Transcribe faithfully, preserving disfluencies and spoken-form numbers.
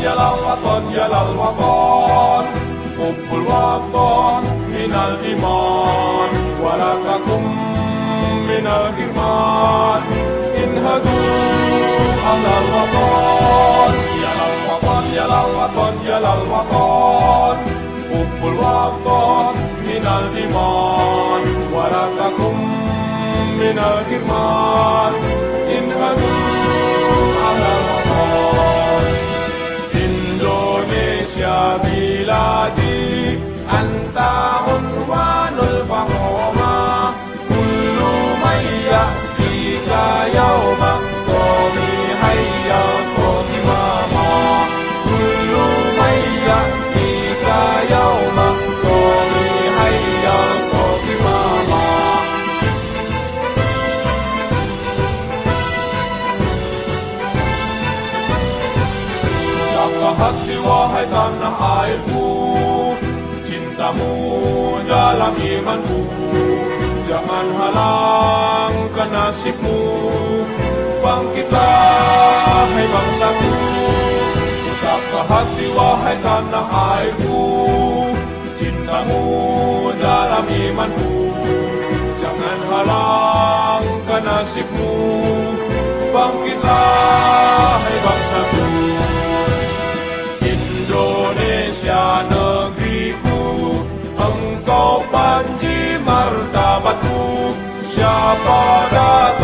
yalal waton yalal waton hubbul waton minal iman wala takum minal khirman inhadu alal waton yalal waton yalal waton yalal waton hubbul waton minal iman wala takum minal khirman inhadu alal waton Indonesia biladi anta unwanul fahoma kullu mayya tika yauma qawmi hayya qawmi mama kullu mayya tika yauma qawmi hayya qawmi mama. Saka hati wahai tanah airku, cintamu dalam imanku, jangan halangkan nasibmu. Bangkitlah hai bangsaku, saka hati wahai tanah airku, cintamu dalam imanku, jangan halangkan nasibmu. Bangkitlah hai bangsaku, Indonesia negeriku, engkau panji martabatku. Siapa datang